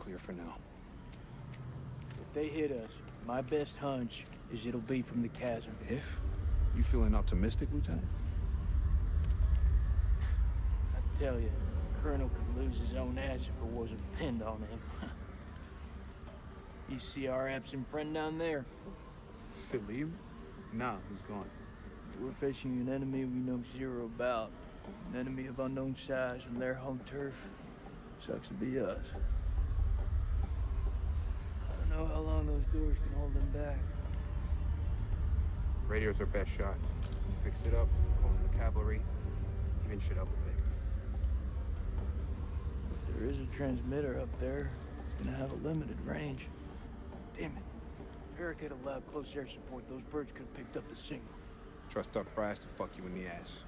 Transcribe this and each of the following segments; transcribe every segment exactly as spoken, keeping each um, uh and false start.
clear for now. If they hit us, my best hunch is it'll be from the chasm. If? You feeling optimistic, Lieutenant? I tell you, Colonel could lose his own ass if it wasn't pinned on him. You see our absent friend down there? Salim? Nah, he's gone. We're facing an enemy we know zero about. An enemy of unknown size on their home turf. Sucks to be us. I don't know how long those doors can hold them back. Radio's our best shot. Fix it up, call in the cavalry, even shit up a bit. If there is a transmitter up there, it's gonna have a limited range. Damn it. If Eric had allowed close air support, those birds could have picked up the signal. Trust Duck Brass to fuck you in the ass.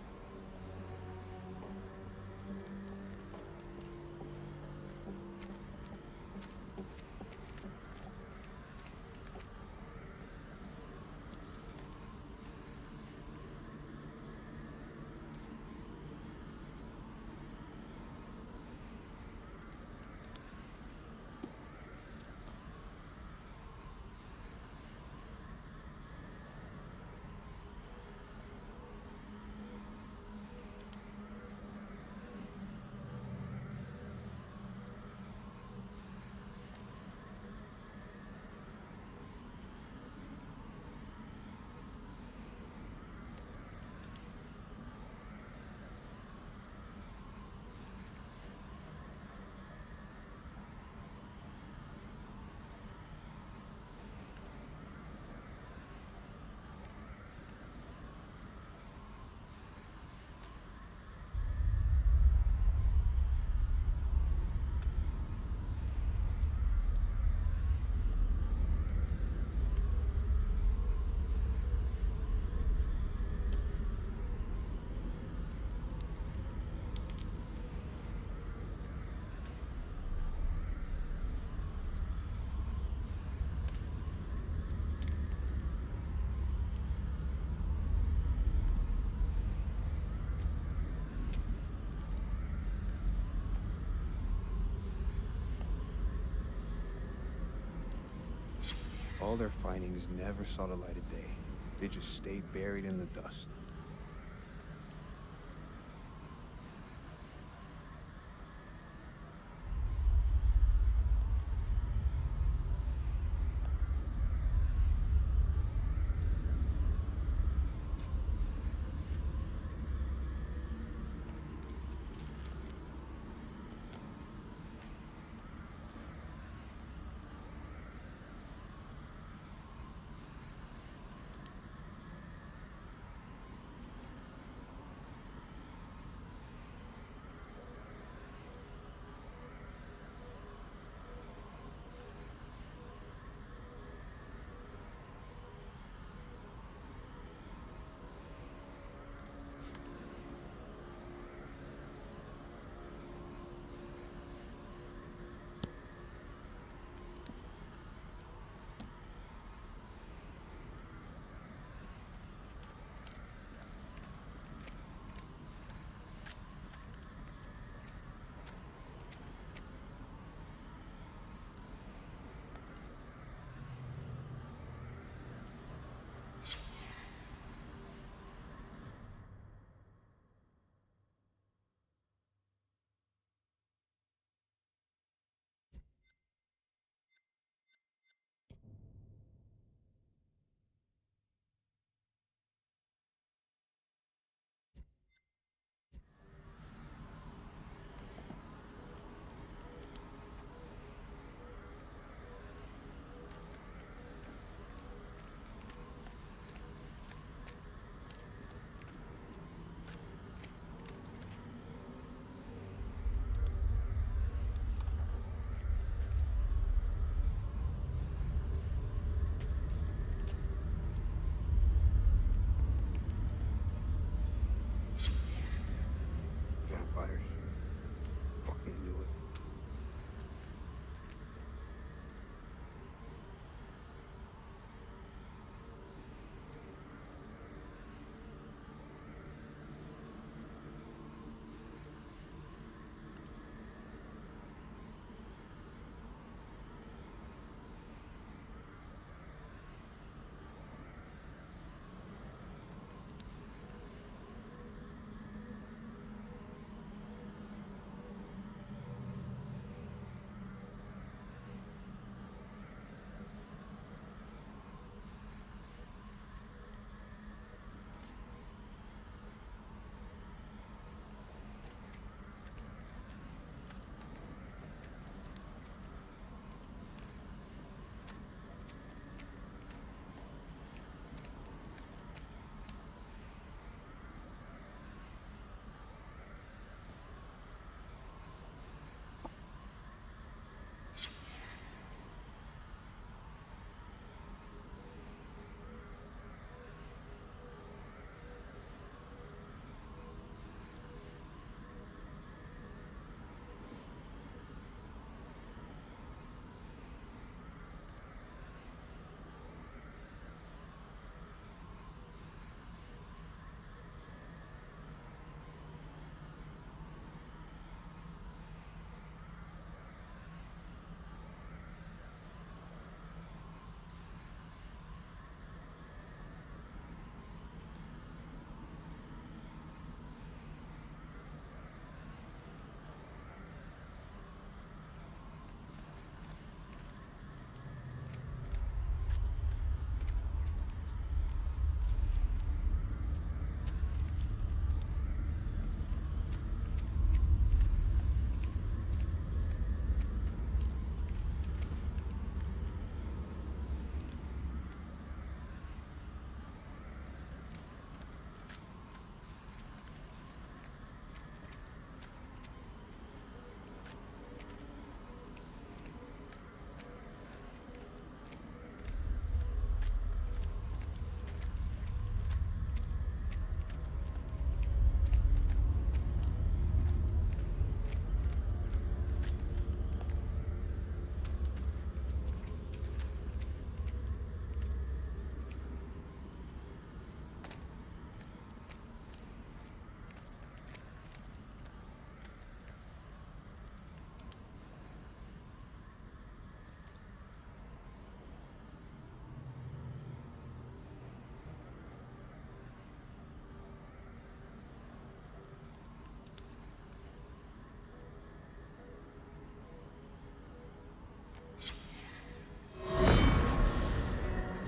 All their findings never saw the light of day. They just stayed buried in the dust.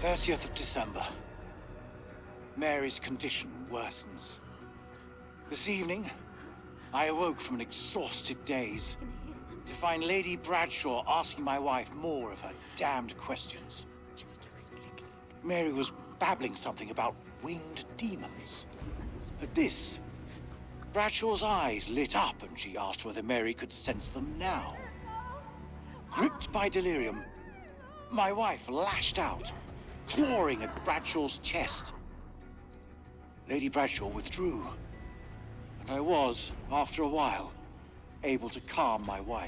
thirtieth of December. Mary's condition worsens. This evening, I awoke from an exhausted daze to find Lady Bradshaw asking my wife more of her damned questions. Mary was babbling something about winged demons. At this, Bradshaw's eyes lit up and she asked whether Mary could sense them now. Gripped by delirium, my wife lashed out, clawing at Bradshaw's chest. Lady Bradshaw withdrew, and I was, after a while, able to calm my wife.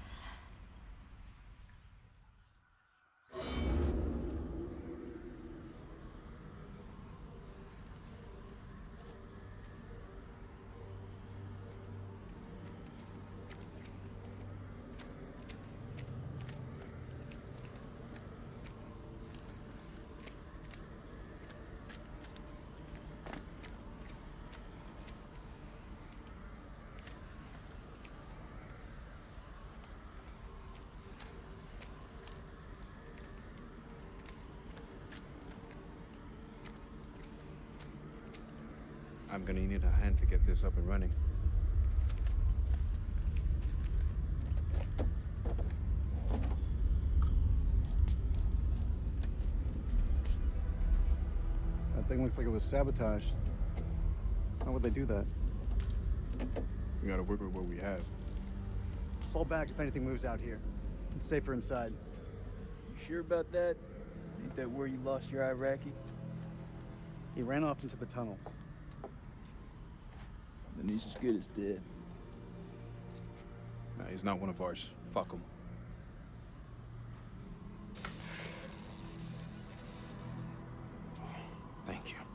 I'm gonna need a hand to get this up and running. That thing looks like it was sabotaged. How would they do that? We gotta work with what we have. Fall back if anything moves out here. It's safer inside. You sure about that? Ain't that where you lost your Iraqi? He ran off into the tunnels. Then he's as good as dead. Nah, he's not one of ours. Fuck him. Thank you.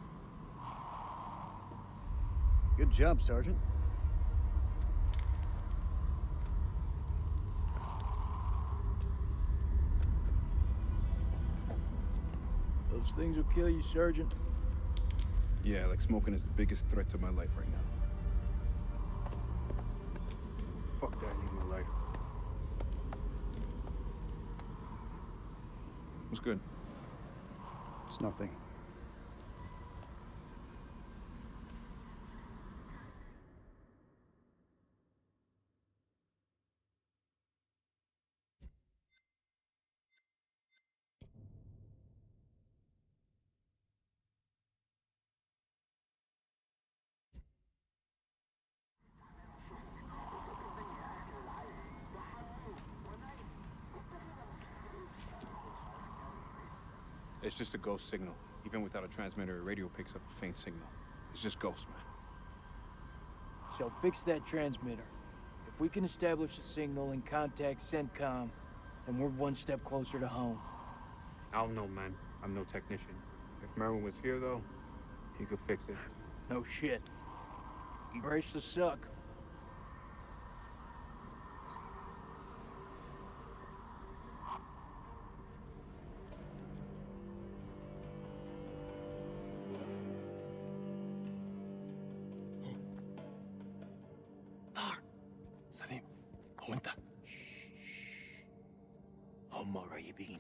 Good job, Sergeant. Those things will kill you, Sergeant. Yeah, like smoking is the biggest threat to my life right now. Fuck that, I need my lighter. What's good? It's nothing. It's just a ghost signal. Even without a transmitter, a radio picks up a faint signal. It's just ghosts, man. So fix that transmitter. If we can establish a signal and contact CENTCOM, then we're one step closer to home. I don't know, man. I'm no technician. If Merwin was here, though, he could fix it. No shit. Embrace the suck. سليم هو انت هم قريبين.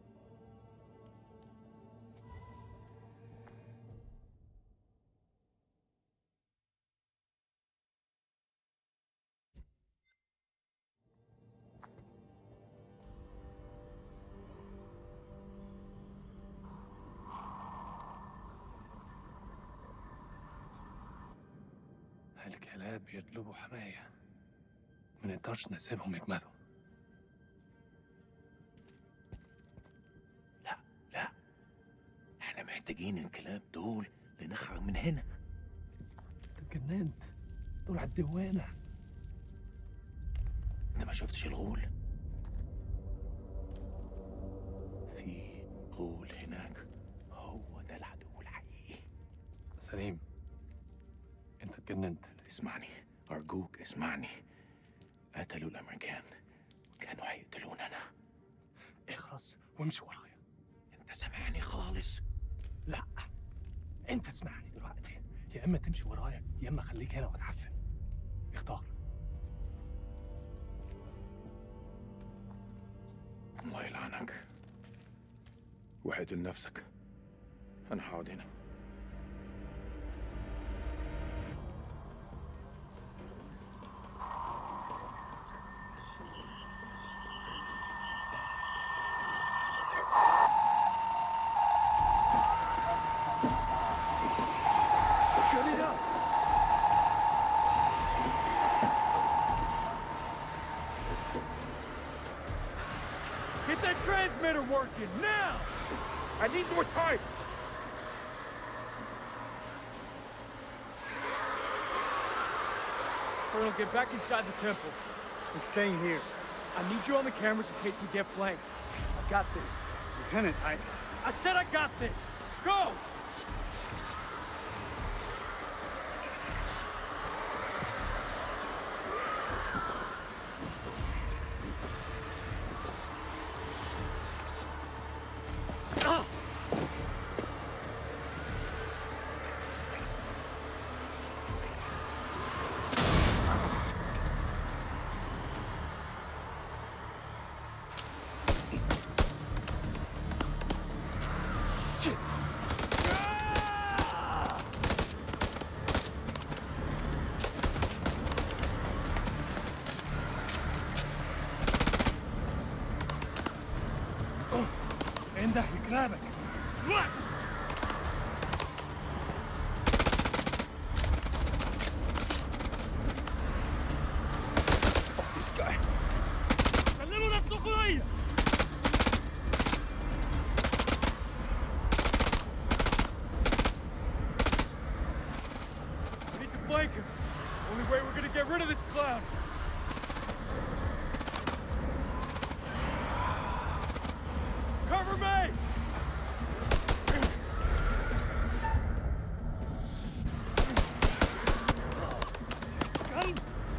الكلاب يطلبوا حماية ما نقدرش نسيبهم يجمدوا. لا لا، احنا محتاجين الكلاب دول لنخرج من هنا. انت اتجننت، دول على الدوانة. انت ما شفتش الغول؟ في غول هناك، هو ده العدو الحقيقي. سليم انت اتجننت. اسمعني ارجوك اسمعني. قتلوا الامريكان، كانوا هيقتلوننا. اخرس وامشي ورايا. انت سامعني خالص؟ لا انت اسمعني دلوقتي، يا اما تمشي ورايا يا اما خليك هنا وتعفن. اختار. الله يلعنك. وحد لنفسك. هنحاول. Shut it up! Get that transmitter working, now! I need more time! Colonel, get back inside the temple. I'm staying here. I need you on the cameras in case we get flanked. I got this. Lieutenant, I... I said I got this! Go! انده يكرمك. This guy. سلموا نفسكم ليا. We need to flank him. Only way we're gonna get rid of this clown. Cover me! Gun.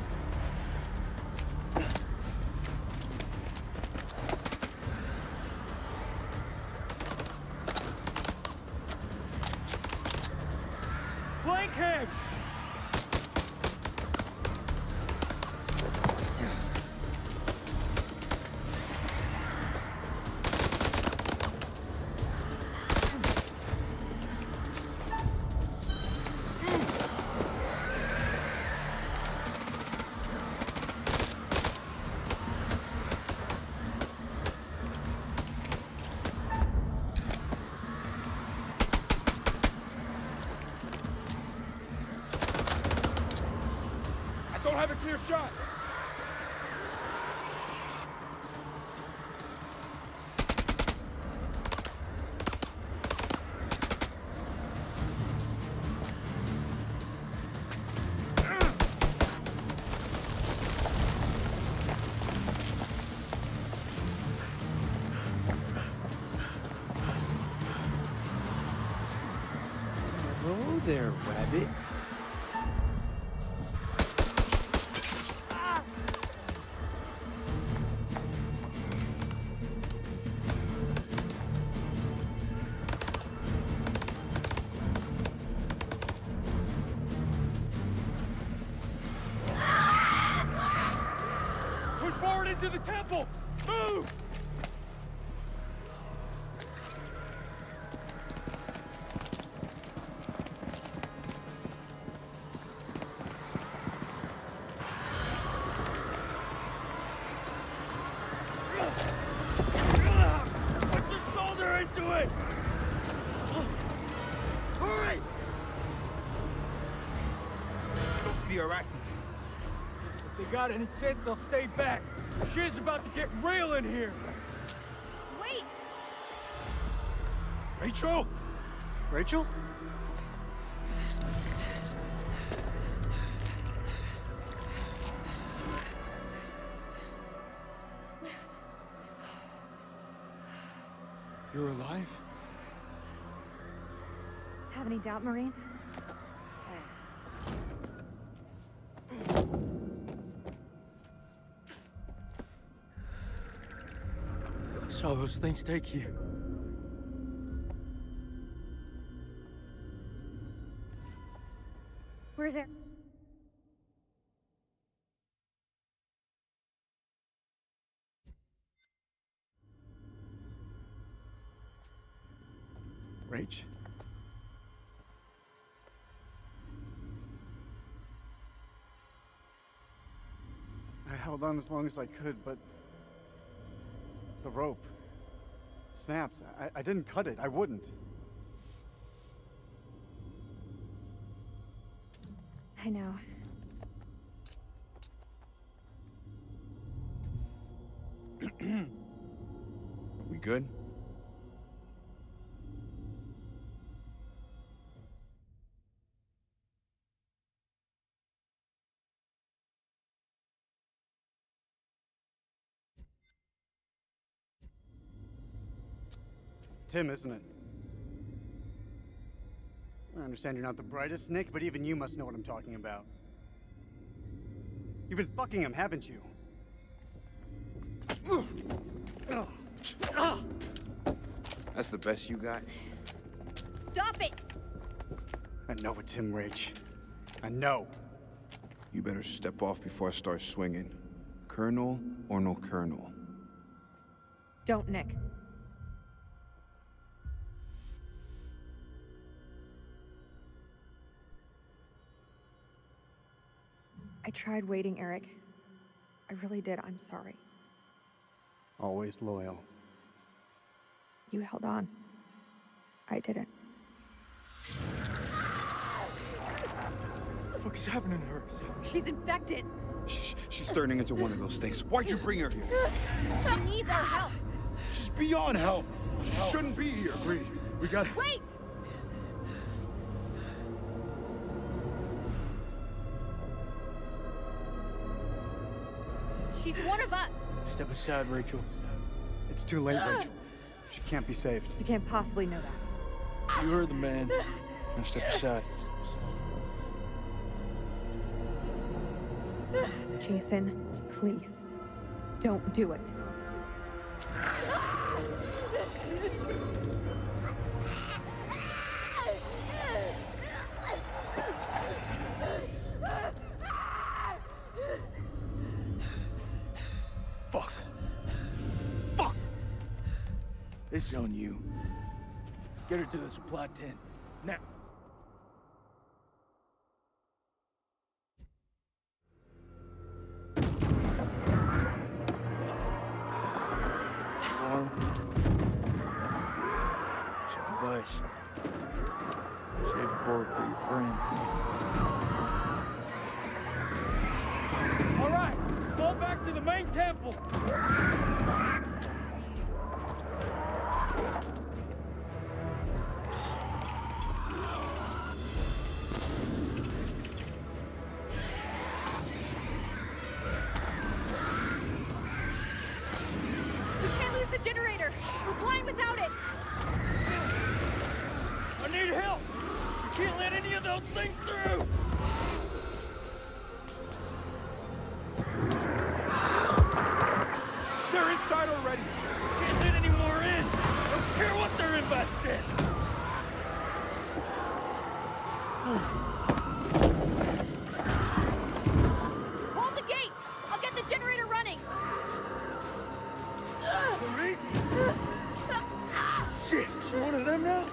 Flank him! I don't have a clear shot. Hello there, rabbit. Push forward into the temple! Move! Put your shoulder into it! Hurry! Those are the Iraqis. If they got any sense, they'll stay back. Shit's about to get real in here. Wait! Rachel? Rachel? You're alive? Have any doubt, Marine? Saw those things take you. Where's it? Rach? held on as long as I could, but the rope snapped. I, I didn't cut it. I wouldn't. I know. We good? Tim, isn't it? I understand you're not the brightest, Nick, but even you must know what I'm talking about. You've been fucking him, haven't you? That's the best you got? Stop it! I know it's him, Rach. I know. You better step off before I start swinging. Colonel or no colonel? Don't, Nick. I tried waiting, Eric. I really did. I'm sorry. Always loyal. You held on. I didn't. What the fuck is happening to her? She's infected. She, she's turning into one of those things. Why'd you bring her here? She needs our help. She's beyond help. She shouldn't be here. Agreed. We got. Wait! She's one of us. Step aside, Rachel. It's too late, Rachel. She can't be saved. You can't possibly know that. You heard the man. Now step aside. Jason, please, don't do it. Fuck. Fuck! This is on you. Get her to the supply tent. Now. Arm. Check device. Save a board for your friend. All right, fall back to the main temple. We can't lose the generator. We're blind without it. I need help. You can't let any of those things through. They're inside already. Can't let any more in. Don't care what their invite says. Hold the gate. I'll get the generator running. Maurice? Shit, is she one of them now?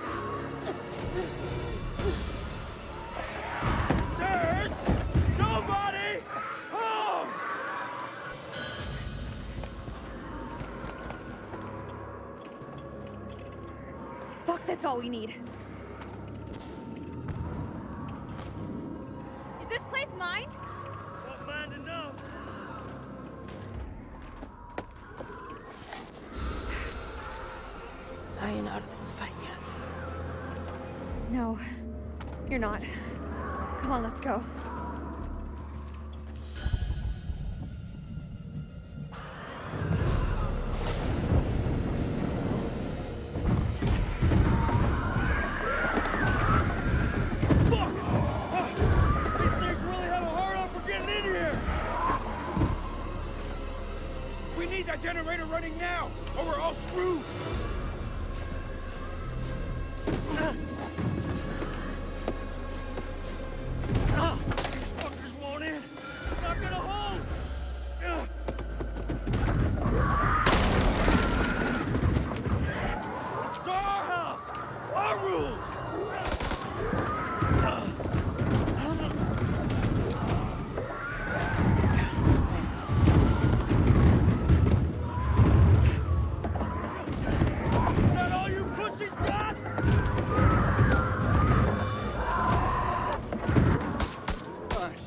There's nobody home. Fuck, that's all we need. Is this place mined? Not mine to know. I ain't out of this fight yet. No, you're not. Come on, let's go. These things really have a hard on for getting in here. We need that generator running now, or we're all screwed. Ah, these fuckers won't in. It's not gonna hold. Ugh. This is our house. Our rules.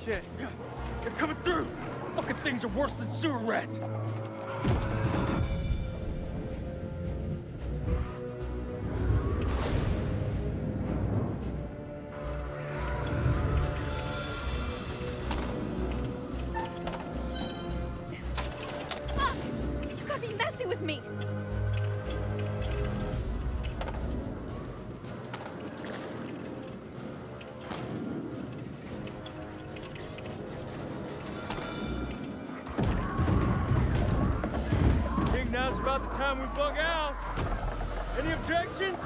Shit. They're coming through! Fucking things are worse than sewer rats! Fuck! You gotta be messing with me! Now's about the time we bug out. Any objections?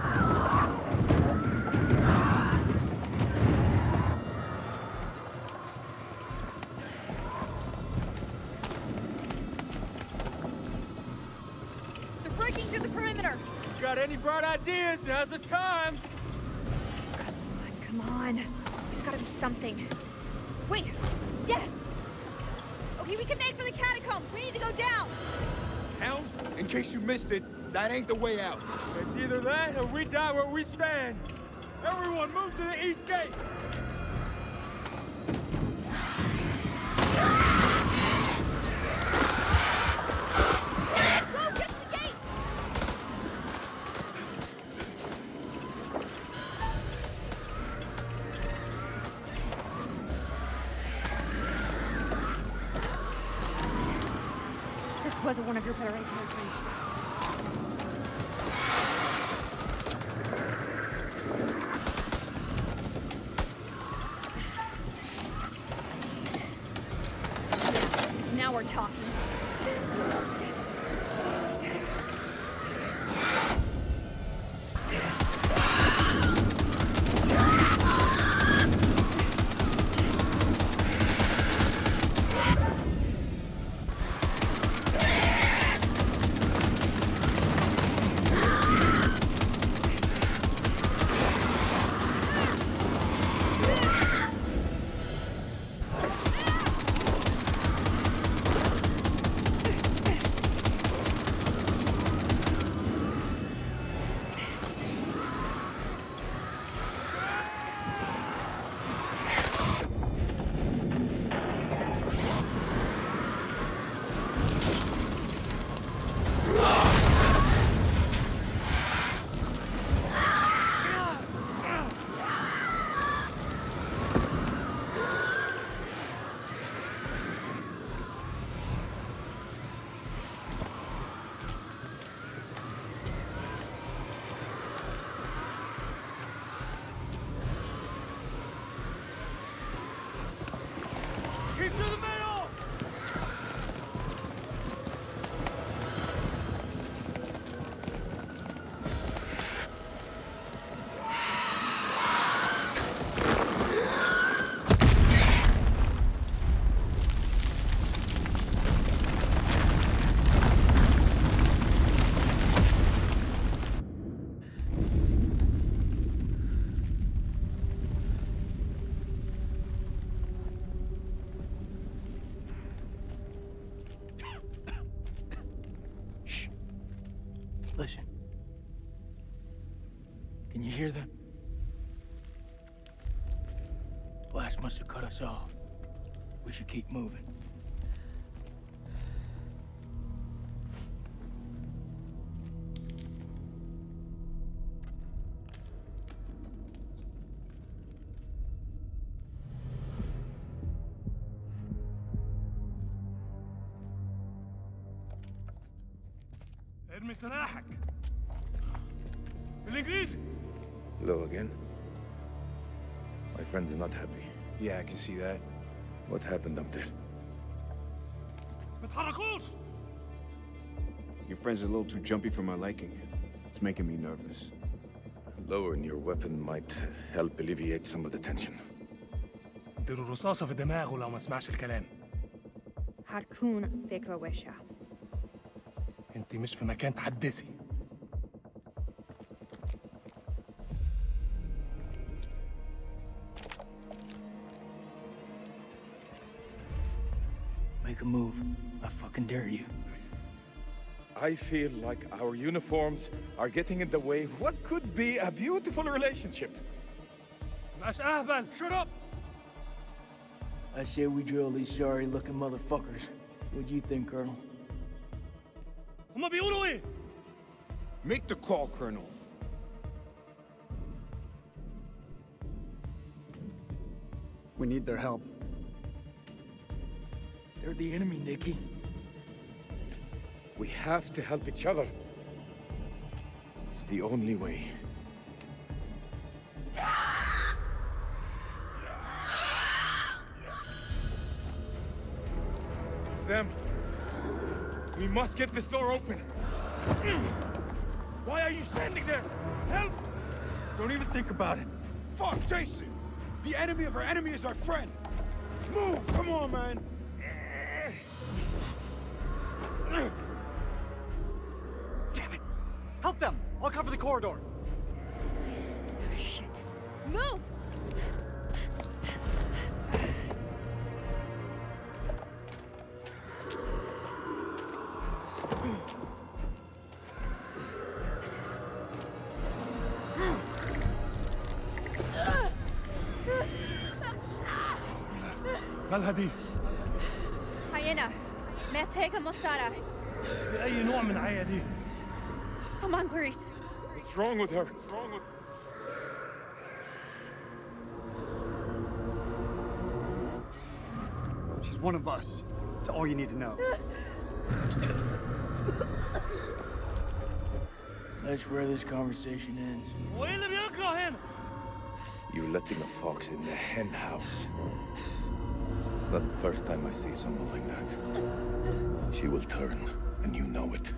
They're breaking through the perimeter! Got any bright ideas? Now's the time! Come on, come on. There's gotta be something. Wait! Yes! Okay, we can make for the catacombs. We need to go down! Town? In case you missed it, that ain't the way out. It's either that or we die where we stand. Everyone move to the east gate! Go, get to the gates! This wasn't one of your better ideas, Reach. Now we're talking. Keep to the middle! Listen. Can you hear them? Blast must have cut us off. We should keep moving. ارمي سلاحك بالانجليزي. Hello again. My friend is not happy. Yeah, I can see that. What happened up there? ما تحركوش. Your friend's a little too jumpy for my liking. It's making me nervous. Lowering your weapon might help alleviate some of the tension. اديله رصاصة في دماغه لو ما سمعش الكلام. هتكون فكرة وحشة. انت مش في مكان تحدثي. Make a move. I fucking dare you. I feel like our uniforms are getting in the way of what could be a beautiful relationship. مبقاش اهبل. Shut up! I say we drill these sorry-looking motherfuckers. What do you think, Colonel? هما بيقولوا ايه؟ Make the call, Colonel. We need their help. They're the enemy, Nikki. We have to help each other. It's the only way. It's them. We must get this door open. Why are you standing there? Help! Don't even think about it. Fuck, Jason! The enemy of our enemy is our friend! Move! Come on, man! Damn it! Help them! I'll cover the corridor. Shit. Move! مالها دي؟ Hyena. محتاجة مساعدة. بأي نوع من عيا دي؟ Come on, Clarice. What's wrong with her? What's wrong with... She's one of us. That's all you need to know. That's where this conversation ends. وايه اللي بيجرى هنا؟ You're letting a fox in the hen house. It's not the first time I see someone like that. She will turn, and you know it.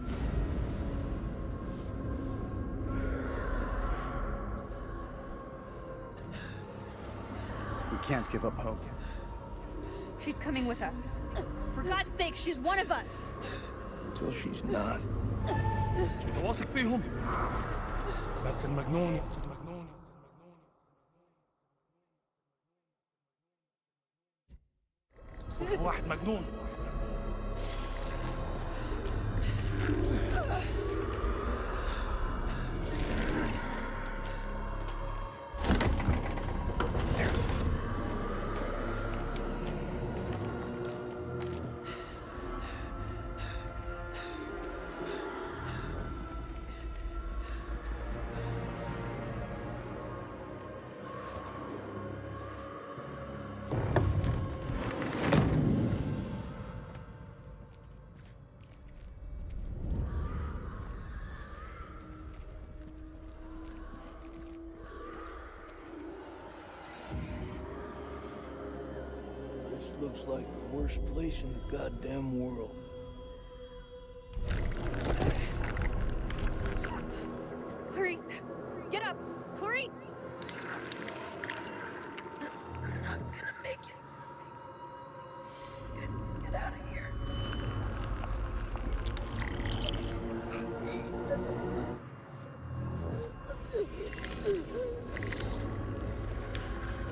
We can't give up hope. She's coming with us. For God's sake, she's one of us. Until she's not. انت واثق فيهم؟ بس المجنون بس المجنون هو واحد مجنون. This looks like the worst place in the goddamn world. Clarice, get up! Clarice! I'm not gonna make it. Get out of here.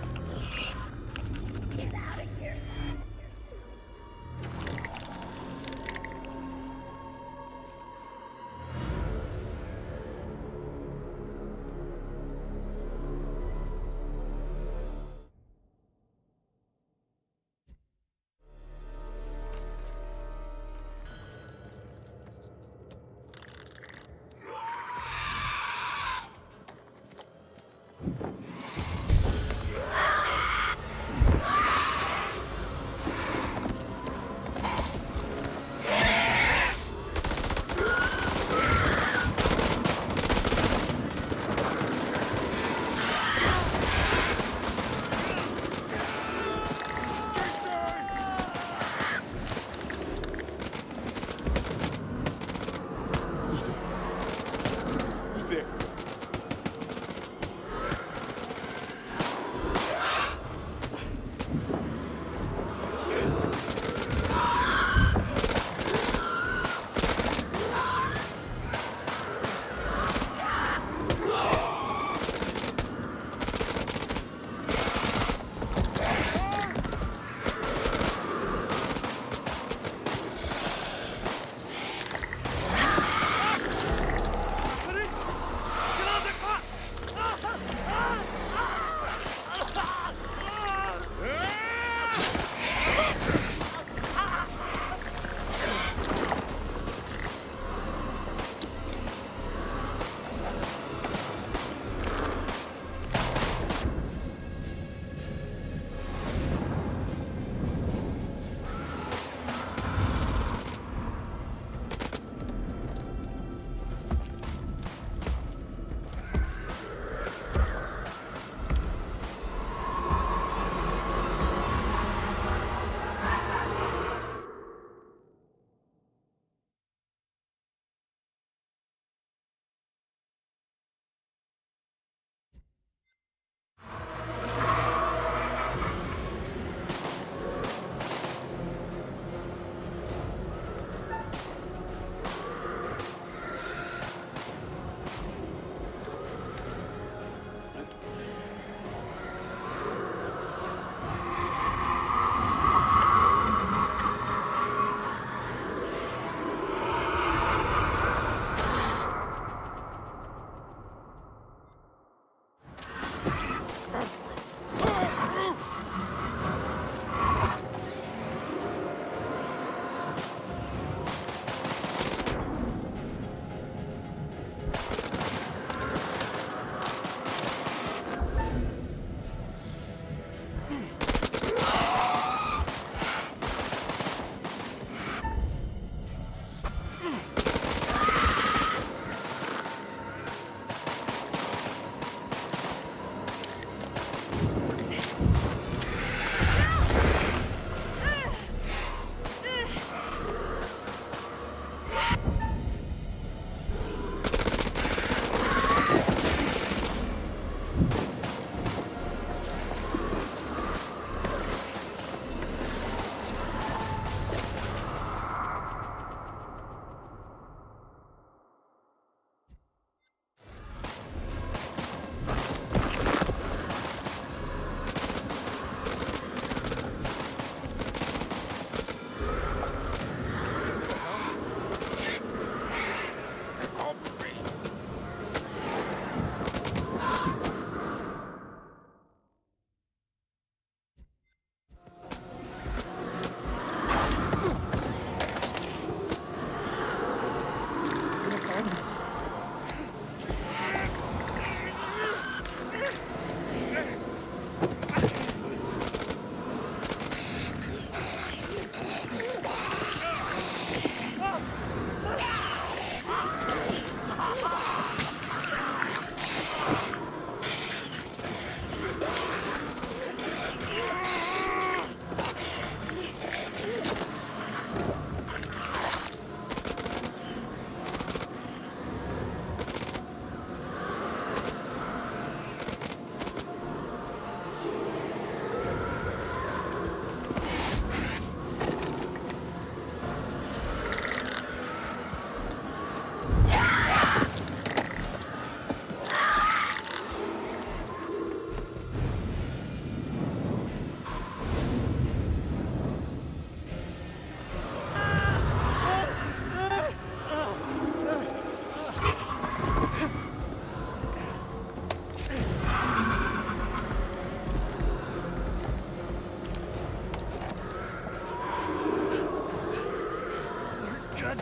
Get out of here.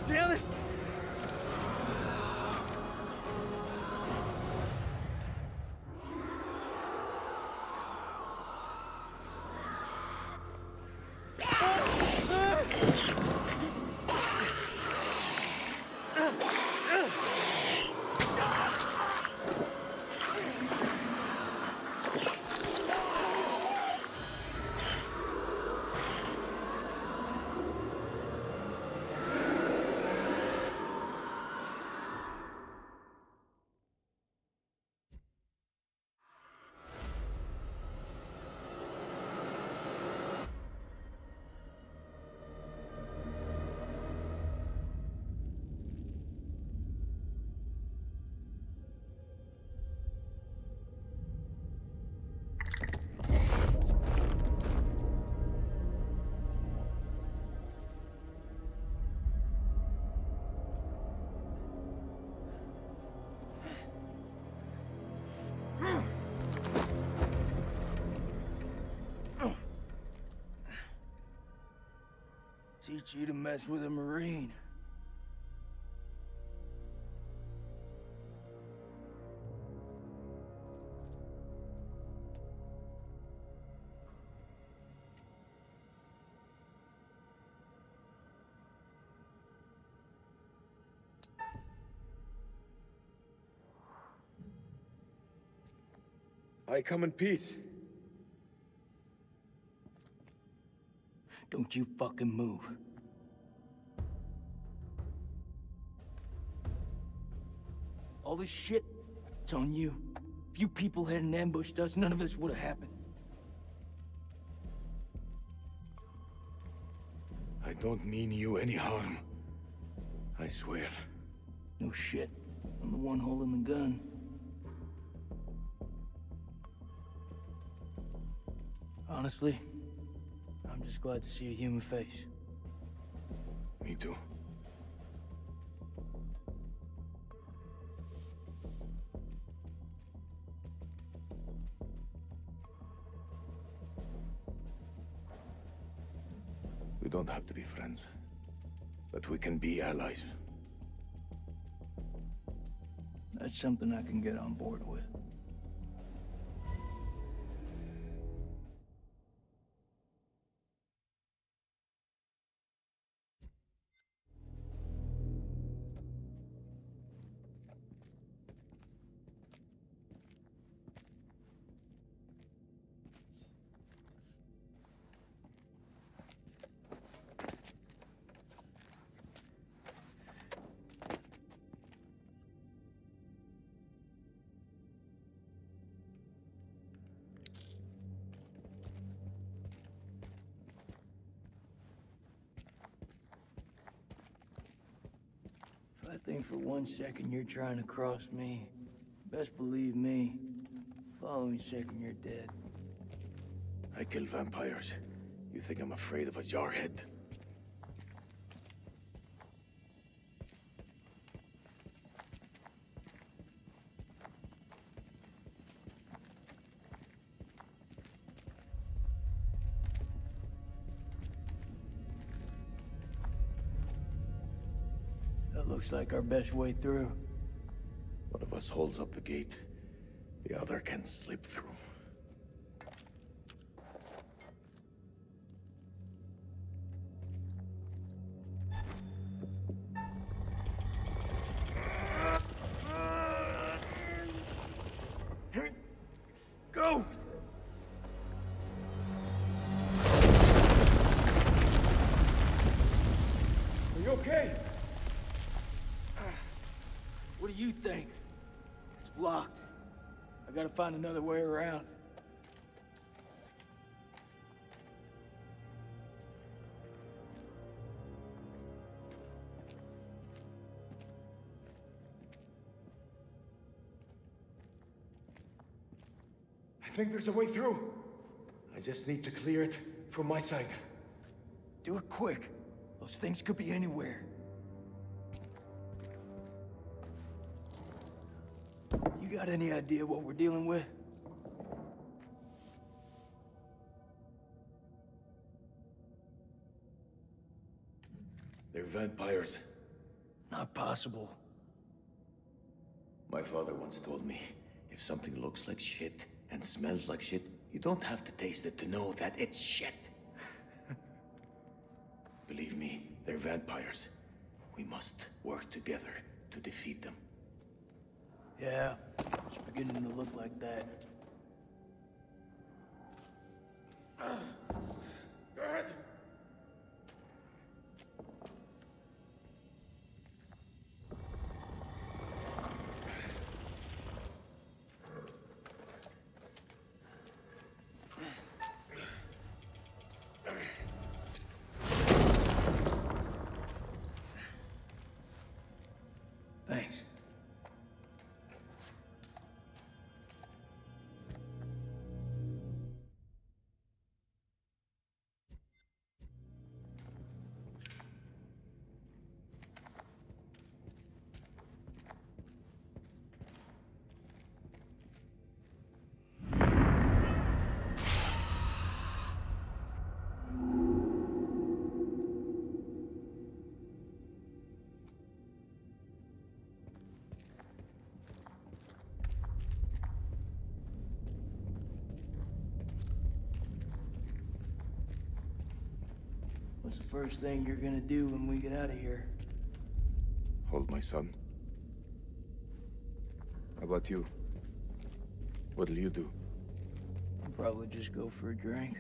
damn it! Teach you to mess with a Marine. I come in peace. Don't you fucking move. All this shit, it's on you. If you people hadn't ambushed us, none of this would have happened. I don't mean you any harm. I swear. No shit. I'm the one holding the gun. Honestly, I'm just glad to see a human face. Me too. We don't have to be friends, but we can be allies. That's something I can get on board with. If I think for one second you're trying to cross me, best believe me, following second you're dead. I kill vampires. You think I'm afraid of a jarhead? That looks like our best way through. One of us holds up the gate. The other can slip through. Go! Are you okay? What do you think? It's blocked. I gotta find another way around. I think there's a way through. I just need to clear it from my side. Do it quick. Those things could be anywhere. You got any idea what we're dealing with? They're vampires. Not possible. My father once told me, if something looks like shit and smells like shit, you don't have to taste it to know that it's shit. Believe me, they're vampires. We must work together to defeat them. Yeah, it's beginning to look like that. Go ahead. Thanks. What's the first thing you're gonna do when we get out of here? Hold my son. How about you? What'll you do? I'll probably just go for a drink.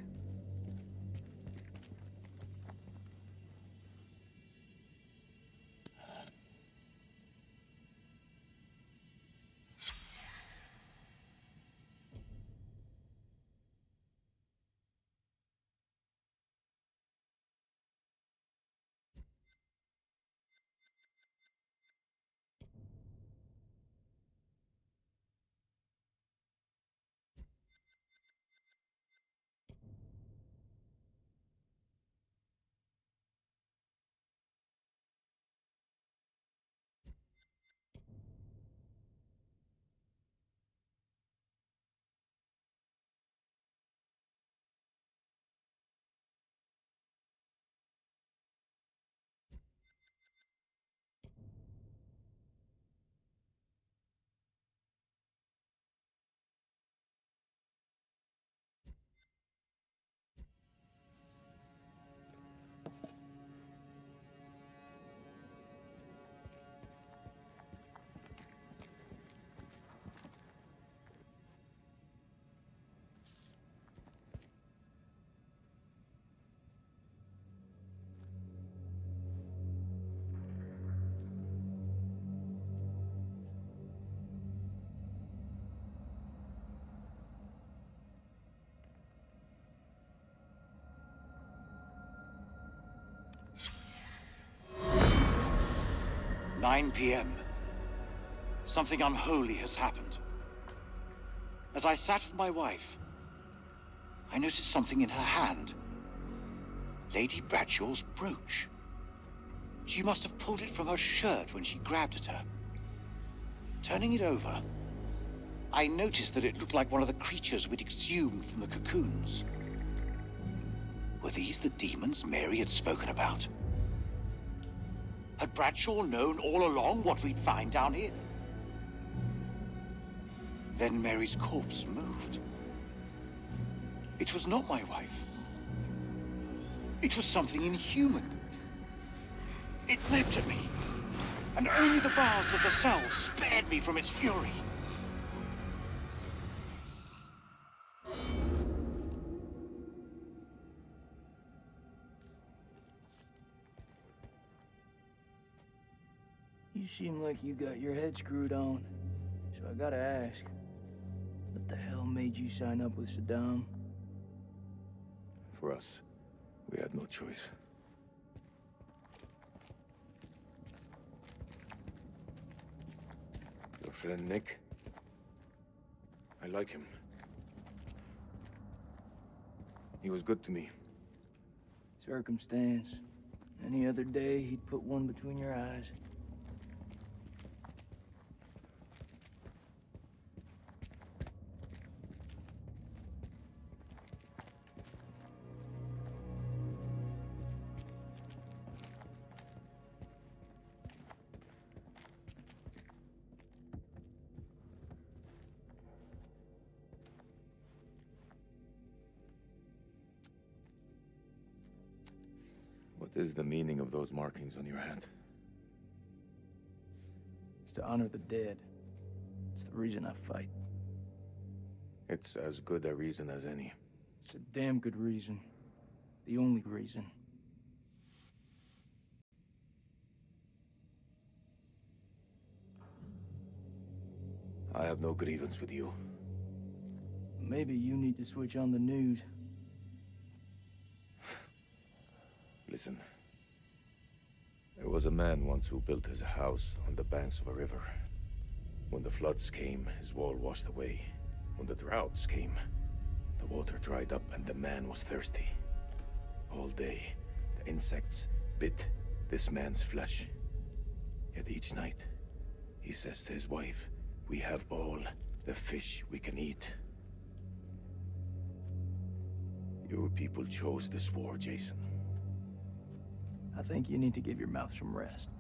nine p m Something unholy has happened. As I sat with my wife, I noticed something in her hand. Lady Bradshaw's brooch. She must have pulled it from her shirt when she grabbed at her. Turning it over, I noticed that it looked like one of the creatures we'd exhumed from the cocoons. Were these the demons Mary had spoken about? Had Bradshaw known all along what we'd find down here? Then Mary's corpse moved. It was not my wife. It was something inhuman. It leapt at me, and only the bars of the cell spared me from its fury. You seem like you got your head screwed on. So I gotta ask, what the hell made you sign up with Saddam? For us, we had no choice. Your friend Nick? I like him. He was good to me. Circumstance. Any other day, he'd put one between your eyes. What is the meaning of those markings on your hand? It's to honor the dead. It's the reason I fight. It's as good a reason as any. It's a damn good reason. The only reason. I have no grievance with you. Maybe you need to switch on the news. Listen. There was a man once who built his house on the banks of a river. When the floods came, his wall washed away. When the droughts came, the water dried up and the man was thirsty. All day, the insects bit this man's flesh. Yet each night, he says to his wife, "We have all the fish we can eat." Your people chose this war, Jason. I think you need to give your mouth some rest.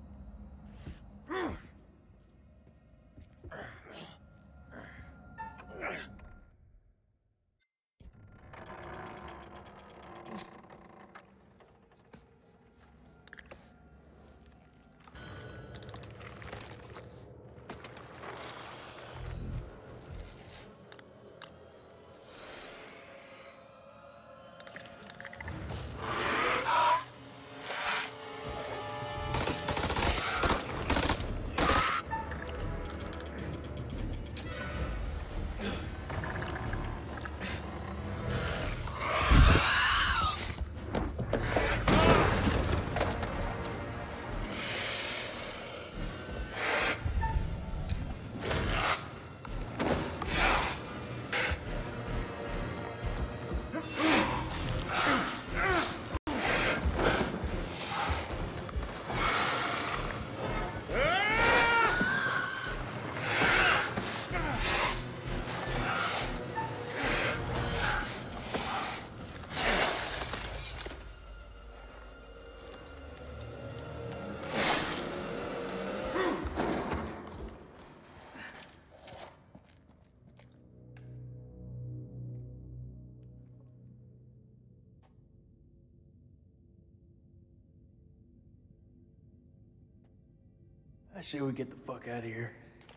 I say we get the fuck out of here.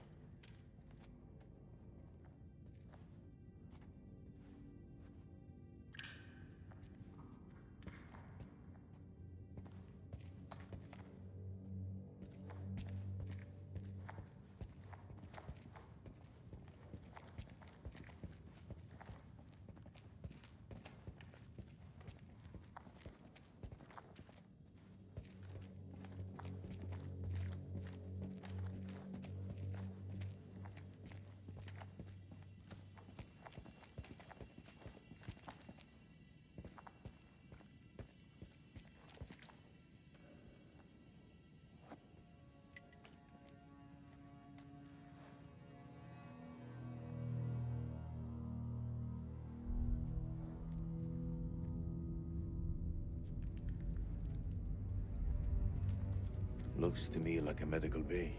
Looks to me like a medical bay.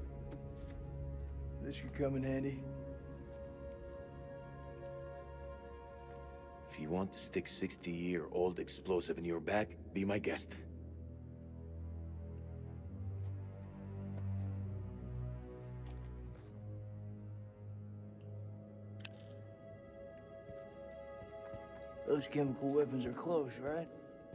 This could come in handy. If you want to stick sixty-year-old explosive in your back, be my guest. Those chemical weapons are close, right?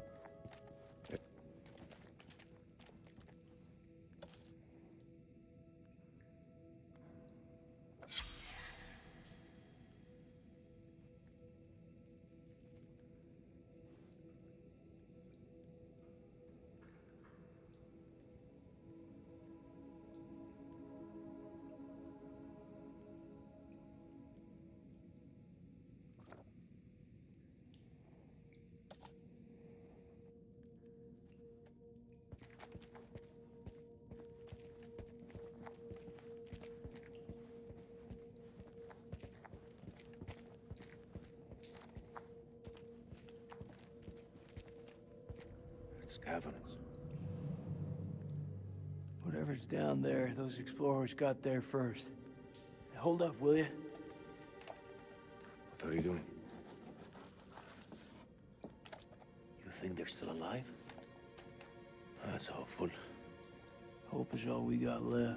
It's caverns. Whatever's down there, those explorers got there first. Hold up, will you? What are you doing? You think they're still alive? That's hopeful. Hope is all we got left.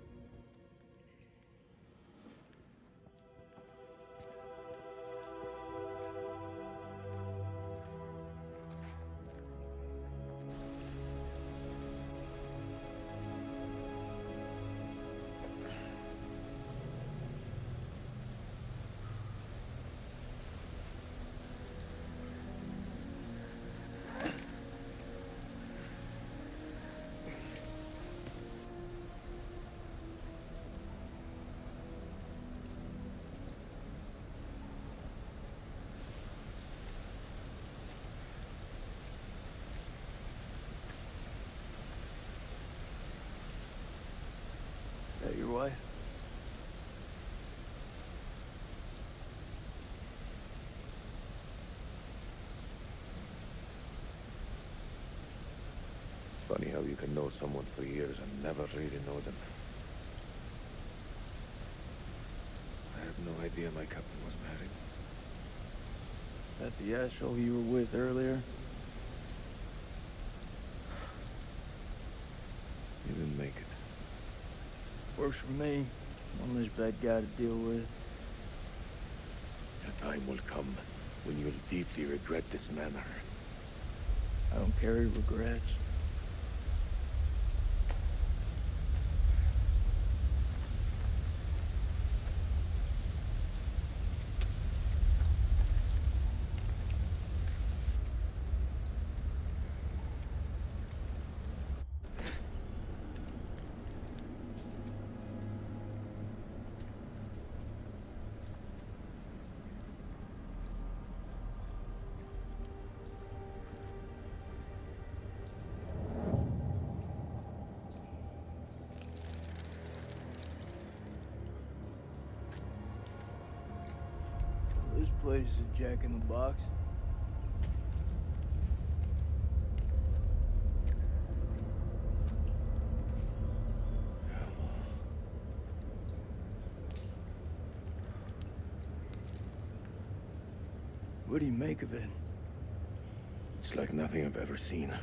Is that your wife? It's funny how you can know someone for years and never really know them. I had no idea my captain was married. That the asshole you were with earlier? He didn't make it. Works for me. One less bad guy to deal with. A time will come when you'll deeply regret this manner. I don't carry regrets. This place is a jack in the box. What do you make of it? It's like nothing I've ever seen.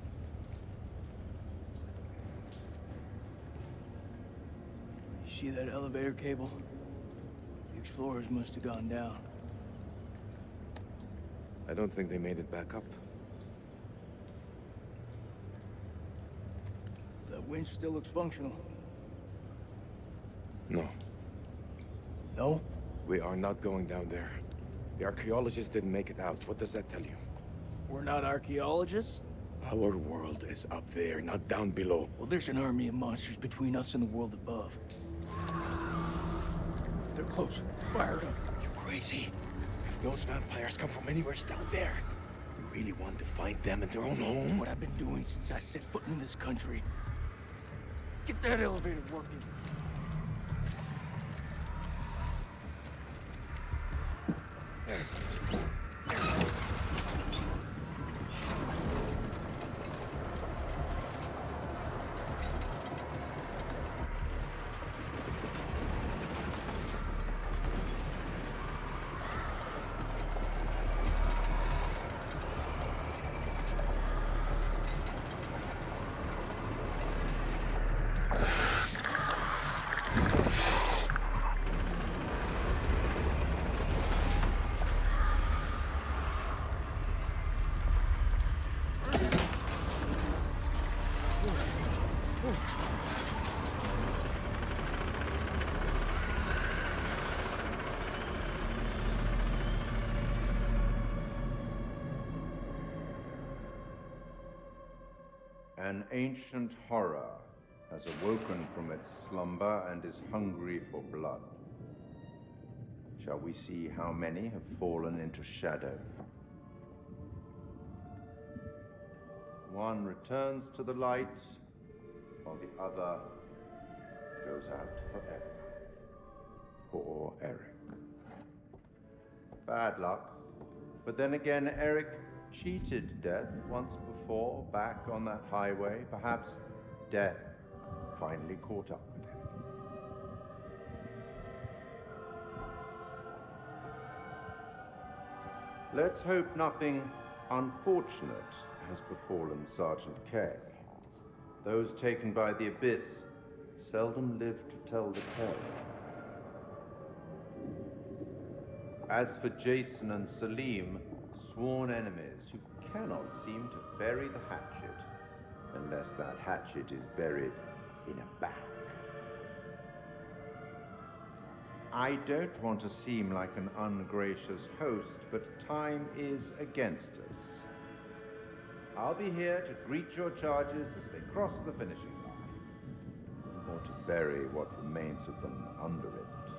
You see that elevator cable? The explorers must have gone down. I don't think they made it back up. That winch still looks functional. No. No? We are not going down there. The archaeologists didn't make it out. What does that tell you? We're not archaeologists? Our world is up there, not down below. Well, there's an army of monsters between us and the world above. They're close. Fire up. You're crazy. If those vampires come from anywhere down there, you really want to find them in their own home? That's what I've been doing since I set foot in this country. Get that elevator working. An ancient horror has awoken from its slumber and is hungry for blood. Shall we see how many have fallen into shadow? One returns to the light, while the other goes out forever. Poor Eric. Bad luck. But then again, Eric cheated death once before, back on that highway. Perhaps death finally caught up with him. Let's hope nothing unfortunate has befallen Sergeant Kay. Those taken by the Abyss seldom live to tell the tale. As for Jason and Salim, sworn enemies who cannot seem to bury the hatchet unless that hatchet is buried in a bag. I don't want to seem like an ungracious host, but time is against us. I'll be here to greet your charges as they cross the finishing line, or to bury what remains of them under it.